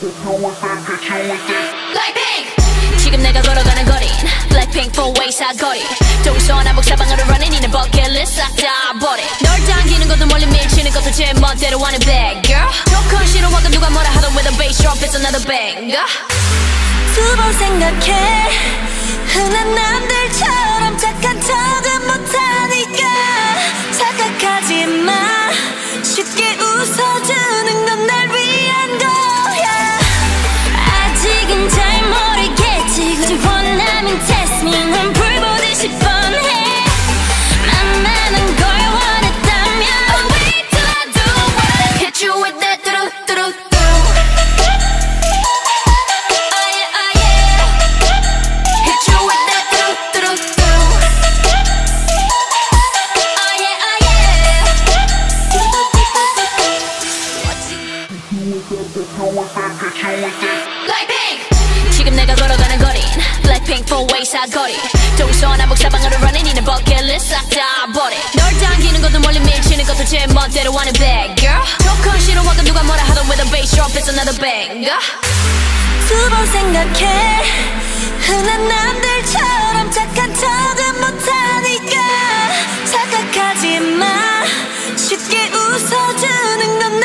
지금 내가 걸어가는 거린 Blackpink four-way 사거리 동서남북 사방으로 running 이는 버킷리스트 싹 다 버려 널 당기는 것도 멀리 밀치는 것도 제 멋대로 하는 bad girl 조건 싫어하고 누가 뭐라 하던 with a bass drop it's another banger 두 번 생각해 흔한 남들처럼 착한 척은 못하니까 착각하지 마 쉽게 웃어주는 건 날 위한 거야 아직은 잘 모르겠지 굳이 원하면 test me 넌 불 보듯이 뻔해 만만한 걸 원했다면 Oh wait till I do what hit you with that 뚜루뚜루 지금 내가 걸어가는 거린 Blackpink four-way 사거리 동서남북 사방으로 running 이는 버킷리스트 싹 다 버려 널 당기는 것도 멀리 밀치는 것도 제 멋대로 하는 bad girl 조건 싫어하고 누가 뭐라 하던 with a bass drop it's another banger 두 번 생각해 흔한 남들처럼 착한 척은 못하니까 착각하지 마 쉽게 웃어주는 건